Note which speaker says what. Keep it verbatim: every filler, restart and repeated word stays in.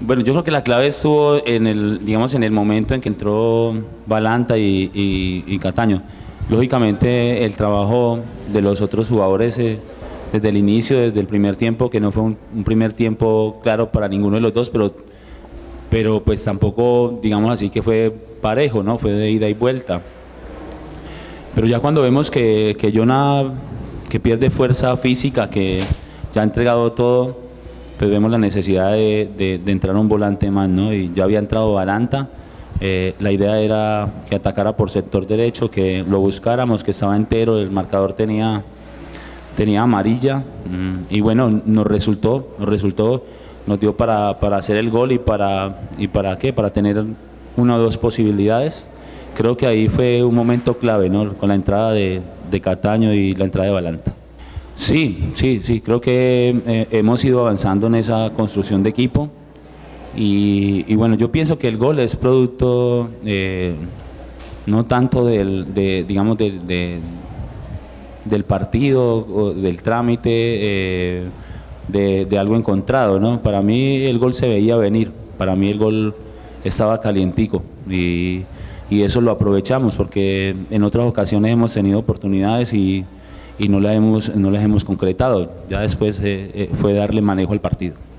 Speaker 1: Bueno, yo creo que la clave estuvo en el, digamos, en el momento en que entró Balanta y, y, y Cataño. Lógicamente el trabajo de los otros jugadores eh, desde el inicio, desde el primer tiempo, que no fue un, un primer tiempo claro para ninguno de los dos, pero, pero pues tampoco, digamos así, que fue parejo, ¿no? Fue de ida y vuelta. Pero ya cuando vemos que, que Jonah, que pierde fuerza física, que ya ha entregado todo, pues vemos la necesidad de, de, de entrar un volante más, ¿no? Y ya había entrado Balanta, eh, la idea era que atacara por sector derecho, que lo buscáramos, que estaba entero, el marcador tenía, tenía amarilla, y bueno, nos resultó, nos resultó, nos dio para, para hacer el gol y para, y para qué, para tener una o dos posibilidades. Creo que ahí fue un momento clave, ¿no? Con la entrada de, de Cataño y la entrada de Balanta. Sí, sí, sí, creo que eh, hemos ido avanzando en esa construcción de equipo y, y bueno, yo pienso que el gol es producto eh, no tanto del, de, digamos, de, de, del partido o del trámite, eh, de, de algo encontrado, ¿no? Para mí el gol se veía venir, para mí el gol estaba calientico y, y eso lo aprovechamos porque en otras ocasiones hemos tenido oportunidades y y no las hemos, no las hemos concretado. Ya después eh, eh, fue darle manejo al partido.